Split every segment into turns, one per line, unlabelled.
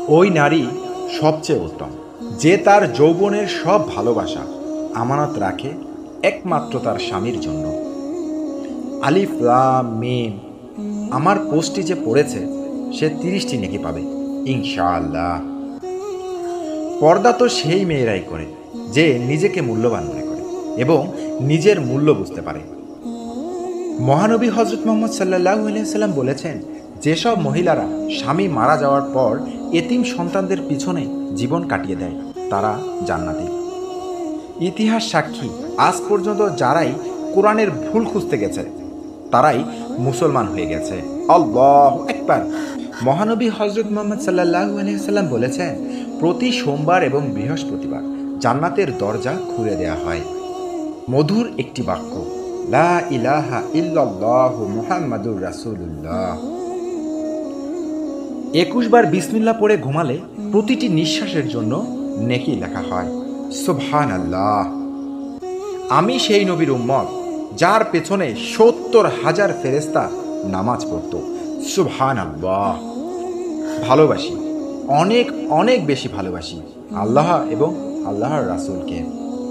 ওই নারী সবচেয়ে উত্তম যে তার যৌবনের সব ভালোবাসা আমানত রাখে একমাত্র তার স্বামীর জন্য। আলিফ লাম মিম, আমার পোস্টটি যে পড়েছে সে 30টি নেকি পাবে ইনশাআল্লাহ। পর্দা তো সেই মেয়েরাই করে যে নিজেকে মূল্যবান মনে করে এবং নিজের মূল্য বুঝতে পারে। মহানবী হজরত মুহাম্মদ সাল্লাল্লাহু আলাইহি ওয়াসাল্লাম বলেছেন, যেসব মহিলারা স্বামী মারা যাওয়ার পর এতিম সন্তানদের পিছনে জীবন কাটিয়ে দেয় তারা জান্নাতি। ইতিহাস সাক্ষী, আজ পর্যন্ত যারাই কোরআনের ভুল খুঁজতে গেছে তারাই মুসলমান হয়ে গেছে। আল্লাহু আকবার। মহানবী হজরত মুহাম্মদ সাল্লাল্লাহু আলাইহি ওয়াসাল্লাম বলেছেন, প্রতি সোমবার এবং বৃহস্পতিবার জান্নাতের দরজা খুলে দেয়া হয়। মধুর একটি বাক্য, লা ইলাহা ইল্লাল্লাহু মুহাম্মাদুর রাসূলুল্লাহ। 21 বার বিসমিল্লাহ পড়ে ঘুমালে প্রতিটি নিঃশ্বাসের জন্য নেকি লেখা হয়। সুবহানাল্লাহ। আমি সেই নবীর উম্মত যার পেছনে 70,000 ফেরেশতা নামাজ পড়ত। সুবহানাল্লাহ। ভালোবাসি, অনেক অনেক বেশি ভালোবাসি আল্লাহ এবং আল্লাহর রাসূলকে।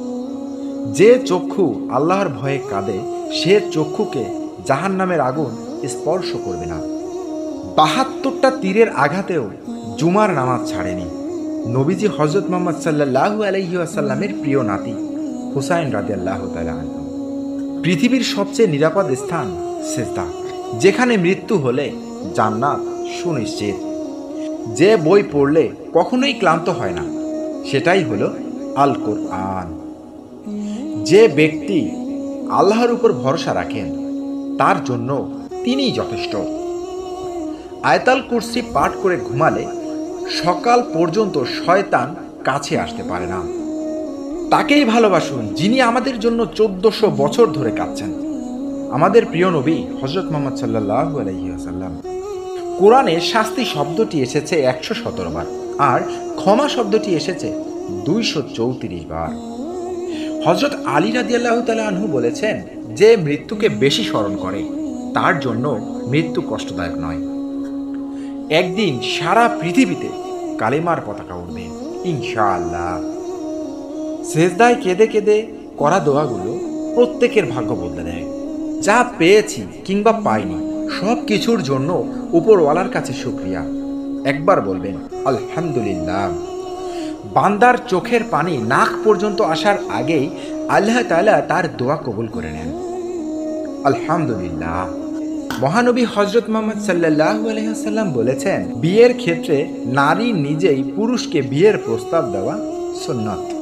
যে চক্ষু আল্লাহর ভয়ে কাঁদে সে চক্ষুকে জাহান্নামের আগুন স্পর্শ করবে না। 72টা তীরের আঘাতেও জুমার নামাজ ছাড়েনি। নবীজি হযরত মুহাম্মদ সাল্লাল্লাহু আলাইহি ওয়াসাল্লামের প্রিয় নাতি হুসাইন রাদিয়াল্লাহু তাআলা আনহু। পৃথিবীর সবচেয়ে নিরাপদ স্থান সিজদা, যেখানে মৃত্যু হলে জান্নাত সুনিশ্চিত। যে বই পড়লে কখনোই ক্লান্ত হয় না সেটাই হলো আল কোরআন। যে ব্যক্তি আল্লাহর উপর ভরসা রাখেন তার জন্য তিনিই যথেষ্ট। আয়াতুল কুরসি পাঠ করে ঘুমালে সকাল পর্যন্ত শয়তান কাছে আসতে পারে না। তাকেই ভালোবাসুন যিনি আমাদের জন্য 1400 বছর ধরে কাঁদছেন, আমাদের প্রিয় নবী হযরত মুহাম্মদ সাল্লাল্লাহু আলাইহি ওয়াসাল্লাম। কোরআনে শাস্তি শব্দটি এসেছে 117 বার আর ক্ষমা শব্দটি এসেছে 234 বার। হযরত আলী রাদিয়াল্লাহু তাআলা আনহু বলেছেন, যে মৃত্যুকে বেশি স্মরণ করে তার জন্য মৃত্যু কষ্টদায়ক নয়। একদিন সারা পৃথিবীতে কালেমার পতাকা উঠবে ইনশাআল্লাহ। সেজদায় কেঁদে কেঁদে করা দোয়াগুলো প্রত্যেকের ভাগ্য বদলে দেয়। যা পেয়েছি কিংবা পাইনি সব কিছুর জন্য উপরওয়ালার কাছে শুকরিয়া। একবার বলবেন আলহামদুলিল্লাহ। বান্দার চোখের পানি নাক পর্যন্ত আসার আগেই আল্লাহ তাআলা তার দোয়া কবুল করে নেন। আলহামদুলিল্লাহ। মহানবী হযরত মুহাম্মদ সাল্লাল্লাহু আলাইহি ওয়াসাল্লাম বলেছেন, বিয়ের ক্ষেত্রে নারী নিজেই পুরুষকে বিয়ের প্রস্তাব দেওয়া সুন্নাত।